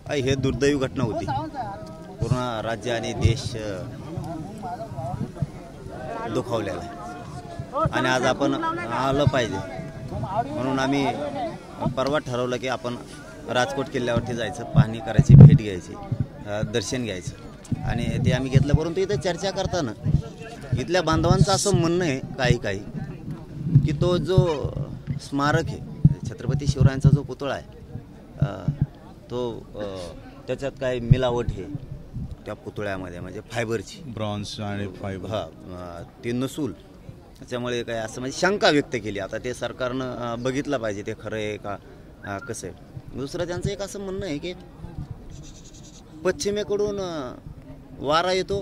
हे दुर्दैवी घटना होती। पूर्ण राज्य आणि देश दुखावलेला आहे आणि आज आपण आलं पाहिजे म्हणून आम्ही परवा ठरवलं की आपण राजकोट किल्ल्यावरती जायचं, पाहणी करायची, भेट घ्यायची, दर्शन घ्यायचं आणि ते आम्ही घेतलं। परंतु इथं चर्चा करताना इथल्या बांधवांचं असं म्हणणं आहे काही की तो जो स्मारक आहे छत्रपती शिवरायांचा जो पुतळा आहे तो त्याच्यात काय मिलावट आहे त्या पुतळ्यामध्ये, म्हणजे फायबरची, ब्रॉन्झ आणि फायबर ते नसूल, त्याच्यामुळे काय असं म्हणजे शंका व्यक्त केली। आता ते सरकारनं बघितलं पाहिजे ते खरं आहे का कसं आहे। दुसरं त्यांचं एक असं म्हणणं आहे की पश्चिमेकडून वारा येतो,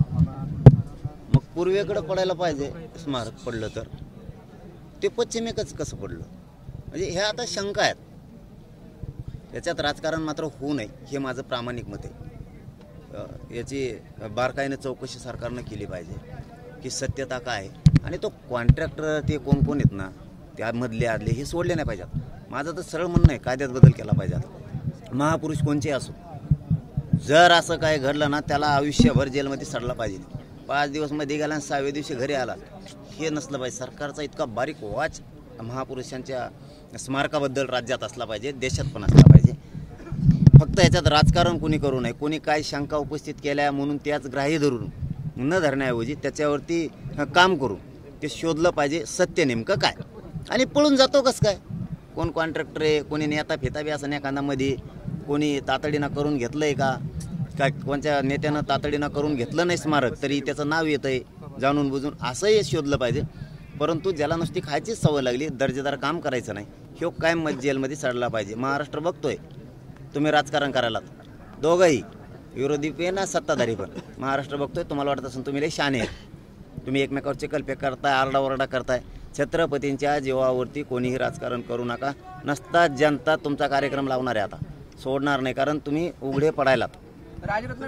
मग पूर्वेकडे पडायला पाहिजे स्मारक पडलं तर ते पश्चिमेकच कसं पडलं, म्हणजे ह्या आता शंका आहेत। याच्यात राजकारण मात्र होऊ नये हे माझं प्रामाणिक मत आहे। याची बारकाईने चौकशी सरकारनं केली पाहिजे की सत्यता काय आणि तो कॉन्ट्रॅक्टर ते कोण आहेत ना त्यामधले आदले हे सोडले नाही पाहिजेत। माझं तर सरळ म्हणणं आहे कायद्यात बदल केला पाहिजे। महापुरुष कोणचे असो, जर असं काय घडलं ना त्याला आयुष्यभर जेलमध्ये सडला पाहिजे। 5 दिवस मध्ये गेला आणि 6व्या दिवशी घरी आला हे नसलं पाहिजे। सरकारचा इतका बारीक वाच महापुरुषांच्या स्मारकाबद्दल राज्यात असला पाहिजे, देशात पण असला पाहिजे। फक्त याच्यात राजकारण कोणी करू नये, कोणी काय शंका उपस्थित केल्या म्हणून त्याच ग्राह्य धरून न धरण्याऐवजी त्याच्यावरती काम करू ते शोधलं पाहिजे सत्य नेमकं काय। आणि पळून जातो कसं काय, कोण कॉन्ट्रॅक्टर आहे, कोणी नेता फेता बी असं एखाद्यामध्ये कोणी तातडीनं करून घेतलं आहे का, काय कोणत्या नेत्यानं तातडीनं करून घेतलं नाही स्मारक तरी त्याचं नाव येतं आहे जाणून बुजून, असंही शोधलं पाहिजे। परंतु ज्याला नुसती खायचीच सवय लागली, दर्जेदार काम करायचं नाही, ह्यो कायम जेलमध्ये सडला पाहिजे। महाराष्ट्र बघतोय तुम्ही राजकारण करायला दोघंही, विरोधी पण ना सत्ताधारी पण, महाराष्ट्र बघतोय। तुम्हाला वाटत असेल तुम्ही लय शहाणे आहेत, तुम्ही एकमेकावर चिकलफेक करताय, आरडाओरडा करताय। छत्रपतींच्या जीवावरती कोणीही राजकारण करू नका, नसता जनता तुमचा कार्यक्रम लावणार आहे, आता सोडणार नाही, कारण तुम्ही उघडे पडायलात। राजरत्न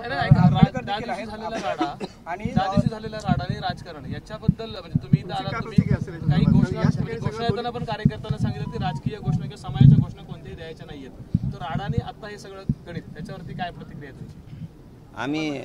झालेला राडा आणि राजकारण याच्याबद्दल म्हणजे तुम्ही काही घोषणा देताना पण कार्यकर्त्यांना सांगितलं की राजकीय घोषणा किंवा समाजाच्या घोषणा कोणत्याही द्यायच्या नाहीयेत, तर राडाने आता हे सगळं गणित त्याच्यावरती काय प्रतिक्रिया तुमची? आम्ही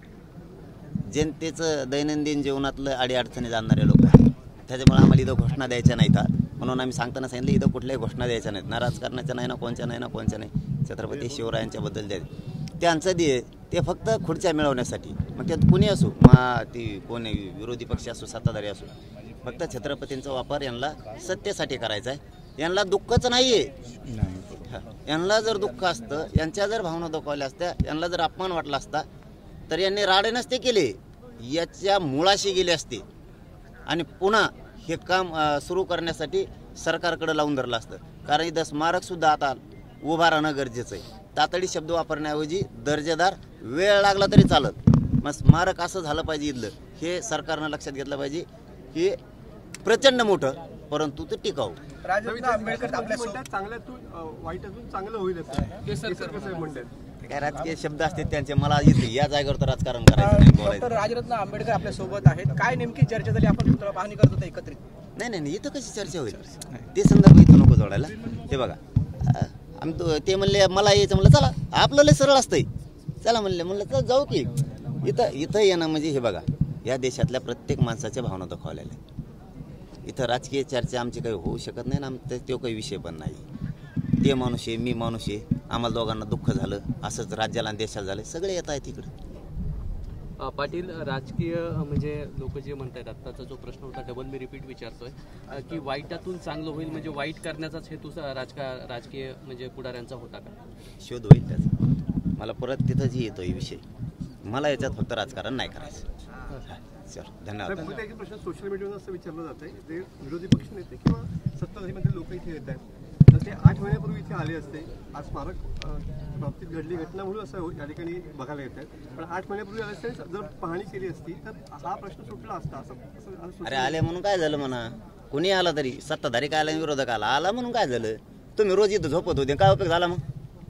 जनतेचं दैनंदिन जीवनातलं अडीअडचणी जाणणारे लोक आहेत, त्याच्यामुळे आम्हाला इथं घोषणा द्यायच्या नाहीत म्हणून आम्ही सांगताना सांगितलं इथं कुठल्याही घोषणा द्यायच्या नाहीत, ना राजकारणाच्या नाही, ना कोणच्या नाही, छत्रपती शिवरायांच्या बद्दल द्यायचं। त्यांचं ते फक्त खुर्च्या मिळवण्यासाठी, मग त्यात कुणी असो, ती कोणी विरोधी पक्ष असो सत्ताधारी असो, फक्त छत्रपतींचा वापर यांना सत्तेसाठी करायचा आहे। यांना दुःखच नाही आहे, यांना जर दुःख असतं, यांच्या जर भावना दुखावल्या असत्या, यांना जर अपमान वाटला असता तर यांनी राडे नसते केले, याच्या मुळाशी गेले असते आणि पुन्हा हे काम सुरू करण्यासाठी सरकारकडे लावून धरलं असतं। कारण इथं स्मारकसुद्धा आता उभा राहणं गरजेचं आहे। तातडी शब्द वापरण्याऐवजी दर्जेदार वेळ लागला तरी चालत, मग स्मारक असं झालं पाहिजे इथलं, हे सरकारनं लक्षात घेतलं पाहिजे की प्रचंड मोठं परंतु ते टिकाऊ। राजरत्न आंबेडकर आपल्यासोबत चांगल्यातून वाईटातून चांगलं होईल काय राजकीय शब्द असतात त्यांचे, मला इथे या जागेवर तर राजकारण करायचं नाही, बोलायचं। राजरत्न आंबेडकर आपल्या सोबत आहेत, काय नेमकी चर्चा झाली? आपण पाहणी करत होतो एकत्रित? नाही, इथं कशी चर्चा होईल, ते संदर्भ इथं नको जोडायला। ते बघा ते म्हणले मला यायचं, म्हणलं चला, आपलं लय सरळ असतंय, चला म्हणलं तर जाऊ की। इथं येणं म्हणजे हे बघा, या देशातल्या प्रत्येक माणसाच्या भावना दुखावलेल्या आहेत। इथं राजकीय चर्चा आमची काही होऊ शकत नाही ना, तो काही विषय पण नाही। ते माणूस आहे, मी माणूस आहे, आम्हाला दोघांना दुःख झालं, असंच राज्याला आणि देशाला झालं, सगळे येत आहेत तिकडे। पाटील, राजकीय म्हणजे लोक जे म्हणतात, आत्ताचा जो प्रश्न होता डबल मी रिपीट विचारतोय की वाईटातून चांगलं होईल, म्हणजे वाईट करण्याचाच हेतू राजकीय म्हणजे पुढाऱ्यांचा होता का? शोध होईल त्याचा, मला परत तिथंच येतोय विषय, मला याच्यात फक्त राजकारण नाही करायचं। सर धन्यवाद। प्रश्न सोशल मीडियावर असं विचारलं जात आहे, जे विरोधी पक्ष नेते किंवा सत्ताधारीमध्ये लोक इथे येत आहेत, तर ते 8 महिन्यापूर्वी इथे आले असते, आज स्मारक बाबतीत घडली घटना म्हणून असं या ठिकाणी बघायला येत आहेत, पण 8 महिन्यापूर्वी आले असते, जर पाहणी केली असती तर हा प्रश्न सुटला असता असं। अरे आले म्हणून काय झालं म्हणा, कोणी आला तरी, सत्ताधारी काय आला, विरोधक आला म्हणून काय झालं? तुम्ही रोज इथं झोपत होते, काय उपयोग झाला?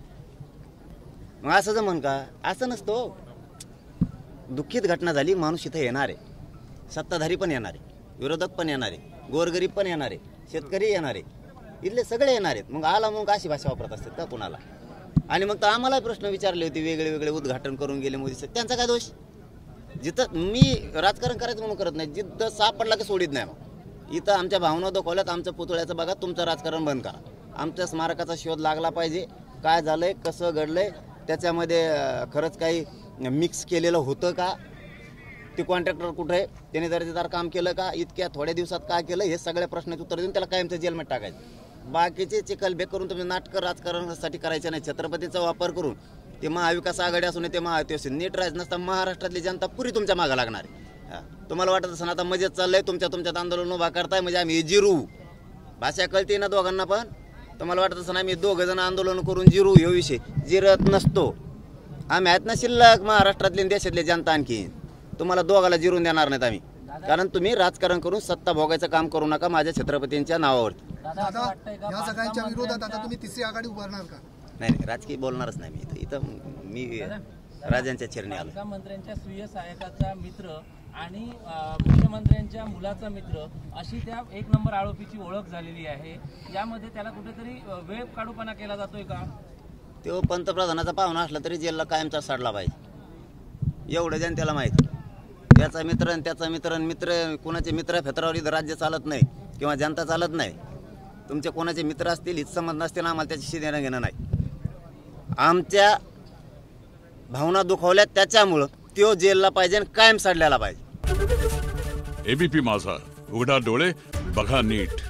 मग असं जमन का? असं नसतो। दुःखित घटना झाली, माणूस इथं येणार आहे, सत्ताधारी पण येणार आहे, विरोधक पण येणार आहे, गोरगरीब पण येणार आहे, शेतकरी येणार आहे, इथले सगळे येणार आहेत। मग आला मग अशी भाषा वापरत असतात का कुणाला? आणि मग तर आम्हाला प्रश्न विचारले होते, वेगळे वेगळे उद्घाटन करून गेले मोदी साहेब. त्यांचा काय दोष? जिथं मी राजकारण करायचं म्हणून करत नाही, जिथं साप पडला की सोडित नाही. मग इथं आमच्या भावना दुखवल्यात, आमच्या पुतळ्याचं बघा, तुमचं राजकारण बंद करा. आमच्या स्मारकाचा शोध लागला पाहिजे, काय झालंय, कसं घडलंय, त्याच्यामध्ये खरंच काही मिक्स केलेलं होतं का, ते कॉन्ट्रॅक्टर कुठे आहे, त्याने दर्जेदार काम केलं का, इतक्या थोड्या दिवसात काय केलं, हे सगळ्या प्रश्नाचे उत्तर देऊन त्याला कायमचं जेलमध्ये टाकायचं. बाकीचे चिखलबेक करून तुम्ही नाटकं राजकारणासाठी करायचे नाही. छत्रपतीचा वापर करून ते महाविकास आघाडी असून ते महायुती असून नीट राहायचं नसता महाराष्ट्रातली जनता पुरी तुमच्या मागं लागणार आहे. तुम्हाला वाटत असं आता मजेत चाललंय, तुमच्यात आंदोलन उभा करताय म्हणजे आम्ही जिरू, भाषा कळते ना दोघांना, पण तुम्हाला वाटत असं आम्ही दोघं जण आंदोलन करून जिरू, हे विषय जिरत नसतो. आम्ही आहेत ना शिल्लक महाराष्ट्रातले देशातले जनता, आणखी तुम्हाला दोघाला जिरून देणार नाहीत आम्ही. कारण तुम्ही राजकारण करून सत्ता भोगायचं काम करू नका माझ्या छत्रपतींच्या नावावरती. दादा या सगळ्यांच्या विरोधात आता तुम्ही तिसरी आघाडी उभारणार का? नाही राजकीय बोलणारच नाही मी इथं मी राजांच्या चरणी आलो. मंत्र्यांच्या स्वीय सहायकाचा मित्र आणि मुख्यमंत्र्यांच्या मुलाचा मित्र अशी त्या एक नंबर आरोपीची ओळख झालेली आहे. यामध्ये त्याला कुठेतरी वेळ काढूपणा केला जातोय का? तो पंतप्रधानाचा पाहुणा असला तरी जेलला कायमचा सडला पाहिजे, एवढं जनतेला माहिती. त्याचा मित्र आणि त्याचा मित्र कोणाचे मित्र फेतरावर इथं राज्य चालत नाही किंवा जनता चालत नाही. तुमचे कोणाचे मित्र असतील, हितसंबंध नसतील, आम्हाला त्याच्याशी देणं घेणं नाही. आमच्या भावना दुखावल्यात, त्याच्यामुळं तो जेलला पाहिजे आणि कायम सडल्याला पाहिजे. एबीपी माझा, उघडा डोळे बघा नीट.